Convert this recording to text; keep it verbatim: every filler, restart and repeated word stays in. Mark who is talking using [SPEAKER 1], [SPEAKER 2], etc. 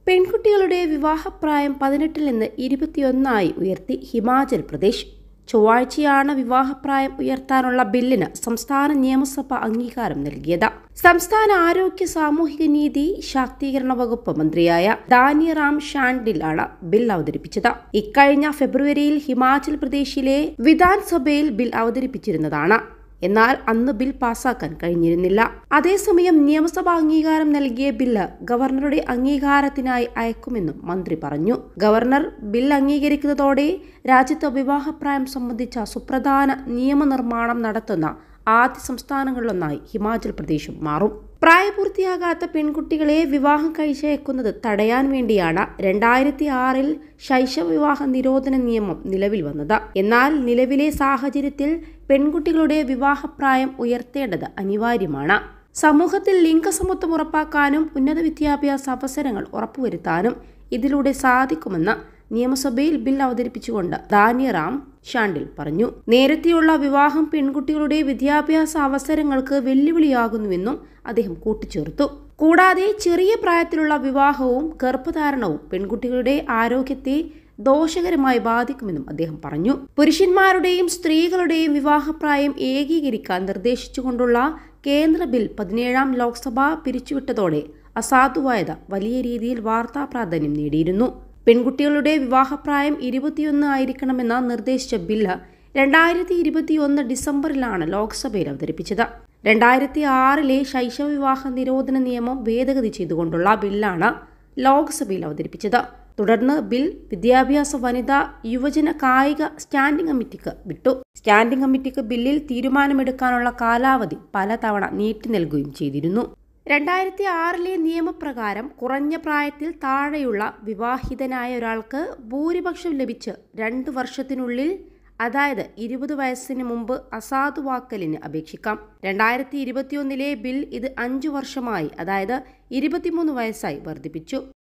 [SPEAKER 1] പെൺകുട്ടികളുടെ വിവാഹപ്രായം പതിനെട്ടിൽ നിന്ന് ഇരുപത്തിയൊന്നായി ഉയർത്തി ഹിമാചൽ പ്രദേശ്. ചൊവ്വാഴ്ചയാണ് വിവാഹപ്രായം ഉയർത്താനുള്ള ബില്ലിന് സംസ്ഥാന നിയമസഭ അംഗീകാരം നൽകിയത്. സംസ്ഥാന ആരോഗ്യ സാമൂഹിക നീതി ശാക്തീകരണ വകുപ്പ് മന്ത്രിയായ ദാനിറാം ഷാൻഡിലാണ് ബിൽ അവതരിപ്പിച്ചത്. ഇക്കഴിഞ്ഞ ഫെബ്രുവരിയിൽ ഹിമാചൽ പ്രദേശിലെ വിധാൻസഭയിൽ ബിൽ അവതരിപ്പിച്ചിരുന്നതാണ്. എന്നാൽ അന്ന് ബിൽ പാസാക്കാൻ കഴിഞ്ഞിരുന്നില്ല. അതേസമയം നിയമസഭാ അംഗീകാരം നൽകിയ ബില്ല് ഗവർണറുടെ അംഗീകാരത്തിനായി അയക്കുമെന്നും മന്ത്രി പറഞ്ഞു. ഗവർണർ ബിൽ അംഗീകരിക്കുന്നതോടെ രാജ്യത്ത് വിവാഹപ്രായം സംബന്ധിച്ച സുപ്രധാന നിയമനിർമ്മാണം നടത്തുന്ന ആദ്യ സംസ്ഥാനങ്ങളിലൊന്നായി ഹിമാചൽ പ്രദേശും മാറും. പ്രായപൂർത്തിയാകാത്ത പെൺകുട്ടികളെ വിവാഹം കഴിച്ചയക്കുന്നത് തടയാൻ വേണ്ടിയാണ് രണ്ടായിരത്തി ആറിൽ ശൈശവ വിവാഹ നിരോധന നിയമം നിലവിൽ വന്നത്. എന്നാൽ നിലവിലെ സാഹചര്യത്തിൽ പെൺകുട്ടികളുടെ വിവാഹപ്രായം ഉയർത്തേണ്ടത് അനിവാര്യമാണ്. സമൂഹത്തിൽ ലിംഗസമത്വം ഉറപ്പാക്കാനും ഉന്നത വിദ്യാഭ്യാസ അവസരങ്ങൾ ഉറപ്പുവരുത്താനും ഇതിലൂടെ സാധിക്കുമെന്ന് നിയമസഭയിൽ ബിൽ അവതരിപ്പിച്ചുകൊണ്ട് ദാനിറാം ഷാൻഡിൽ പറഞ്ഞു. നേരത്തെയുള്ള വിവാഹം പെൺകുട്ടികളുടെ വിദ്യാഭ്യാസ അവസരങ്ങൾക്ക് വെല്ലുവിളിയാകുന്നുവെന്നും അദ്ദേഹം കൂട്ടിച്ചേർത്തു. കൂടാതെ ചെറിയ പ്രായത്തിലുള്ള വിവാഹവും ഗർഭധാരണവും പെൺകുട്ടികളുടെ ആരോഗ്യത്തെ ദോഷകരമായി ബാധിക്കുമെന്നും അദ്ദേഹം പറഞ്ഞു. പുരുഷന്മാരുടെയും സ്ത്രീകളുടെയും വിവാഹപ്രായം ഏകീകരിക്കാൻ നിർദ്ദേശിച്ചുകൊണ്ടുള്ള കേന്ദ്ര ബിൽ പതിനേഴാം ലോക്സഭ പിരിച്ചുവിട്ടതോടെ അസാധുവായത് വലിയ രീതിയിൽ വാർത്താ പ്രാധാന്യം നേടിയിരുന്നു. പെൺകുട്ടികളുടെ വിവാഹപ്രായം ഇരുപത്തിയൊന്ന് ആയിരിക്കണമെന്ന് നിർദ്ദേശിച്ച ബില്ല് രണ്ടായിരത്തി ഇരുപത്തിയൊന്ന് ഡിസംബറിലാണ് ലോക്സഭയിൽ അവതരിപ്പിച്ചത്. രണ്ടായിരത്തി ആറിലെ ശൈശവ വിവാഹ നിരോധന നിയമം ഭേദഗതി ചെയ്തുകൊണ്ടുള്ള ബില്ലാണ് ലോക്സഭയിൽ അവതരിപ്പിച്ചത്. തുടർന്ന് ബിൽ വിദ്യാഭ്യാസ, വനിതാ, യുവജന കായിക സ്റ്റാൻഡിംഗ് കമ്മിറ്റിക്ക് വിട്ടു. സ്റ്റാൻഡിംഗ് കമ്മിറ്റിക്ക് ബില്ലിൽ തീരുമാനമെടുക്കാനുള്ള കാലാവധി പലതവണ നീട്ടി നൽകുകയും ചെയ്തിരുന്നു. രണ്ടായിരത്തി ആറിലെ നിയമപ്രകാരം കുറഞ്ഞ പ്രായത്തിൽ താഴെയുള്ള വിവാഹിതനായ ഒരാൾക്ക് ഭൂരിപക്ഷം ലഭിച്ച് രണ്ട് വർഷത്തിനുള്ളിൽ, അതായത് ഇരുപത് വയസ്സിന് മുമ്പ് അസാധുവാക്കലിന് അപേക്ഷിക്കാം. രണ്ടായിരത്തി ഇരുപത്തിയൊന്നിലെ ബിൽ ഇത് അഞ്ചു വർഷമായി, അതായത് ഇരുപത്തിമൂന്ന് വയസ്സായി വർദ്ധിപ്പിച്ചു.